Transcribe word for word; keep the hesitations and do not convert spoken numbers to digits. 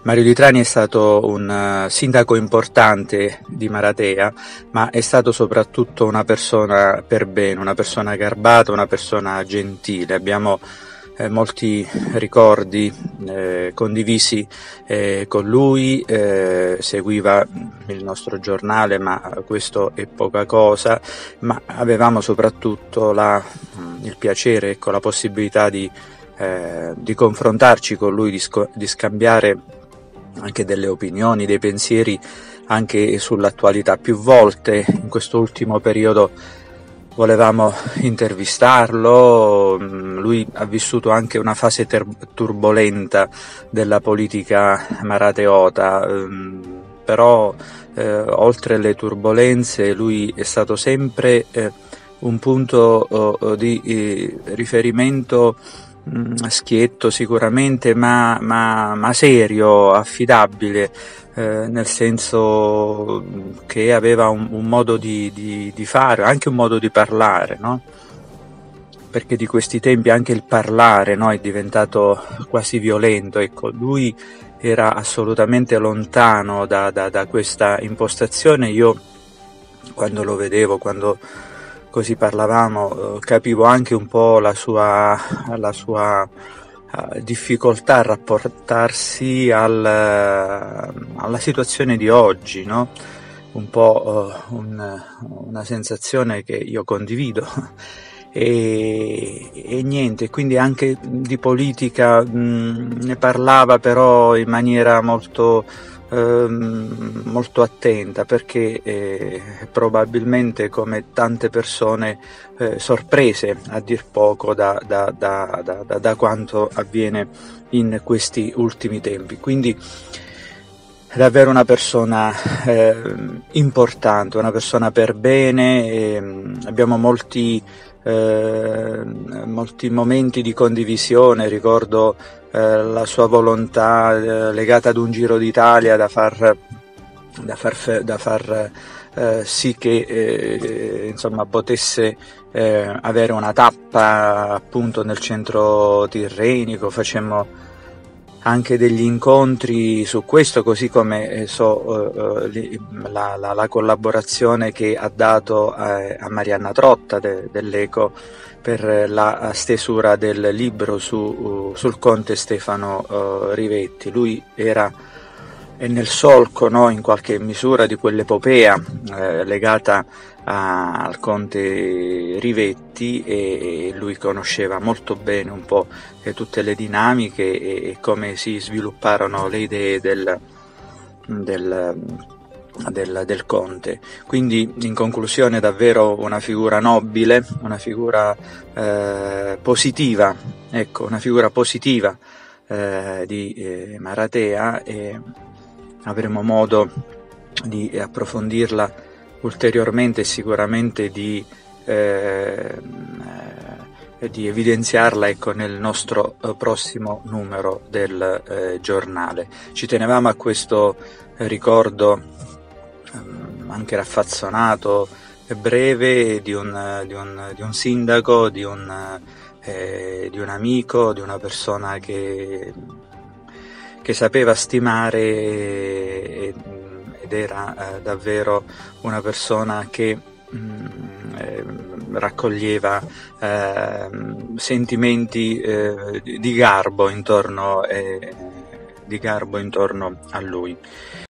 Mario Di Trani è stato un uh, sindaco importante di Maratea, ma è stato soprattutto una persona per bene, una persona garbata, una persona gentile. Abbiamo eh, molti ricordi eh, condivisi eh, con lui, eh, seguiva il nostro giornale, ma questo è poca cosa, ma avevamo soprattutto la, il piacere, ecco, la possibilità di, eh, di confrontarci con lui, di, sco- di scambiare anche delle opinioni, dei pensieri anche sull'attualità. Più volte in questo ultimo periodo volevamo intervistarlo, lui ha vissuto anche una fase ter- turbolenta della politica marateota, ehm, però eh, oltre le turbolenze lui è stato sempre eh, un punto oh, di eh, riferimento schietto sicuramente, ma, ma, ma serio, affidabile, eh, nel senso che aveva un, un modo di, di, di fare, anche un modo di parlare, no? Perché di questi tempi anche il parlare, no, è diventato quasi violento. Ecco, lui era assolutamente lontano da, da, da questa impostazione. Io quando lo vedevo, quando così parlavamo, capivo anche un po' la sua, la sua uh, difficoltà a rapportarsi al, uh, alla situazione di oggi, no? Un po' uh, un, una sensazione che io condivido. E, e niente, quindi anche di politica mh, ne parlava, però in maniera molto molto attenta, perché eh, probabilmente, come tante persone, eh, sorprese a dir poco da, da, da, da, da quanto avviene in questi ultimi tempi. Quindi è davvero una persona eh, importante, una persona per bene, e abbiamo molti Eh, molti momenti di condivisione. Ricordo eh, la sua volontà eh, legata ad un Giro d'Italia da far, da far, da far eh, sì che eh, insomma potesse eh, avere una tappa appunto nel centro tirrenico. Facemmo anche degli incontri su questo, così come eh, so eh, la, la, la collaborazione che ha dato a, a Marianna Trotta de, dell'Eco per la stesura del libro su, uh, sul conte Stefano uh, Rivetti. Lui era è nel solco, no, in qualche misura, di quell'epopea eh, legata a, al conte Rivetti, e, e lui conosceva molto bene un po' eh, tutte le dinamiche e, e come si svilupparono le idee del, del, del, del conte. Quindi, in conclusione, davvero una figura nobile, una figura eh, positiva, ecco, una figura positiva eh, di eh, Maratea, e avremo modo di approfondirla ulteriormente e sicuramente di, eh, di evidenziarla, ecco, nel nostro prossimo numero del eh, giornale. Ci tenevamo a questo ricordo ehm, anche raffazzonato e breve di un, di, un, di un sindaco, di un, eh, di un amico, di una persona che che sapeva stimare, ed era eh, davvero una persona che mh, eh, raccoglieva eh, sentimenti eh, di garbo intorno, eh, di garbo intorno a lui.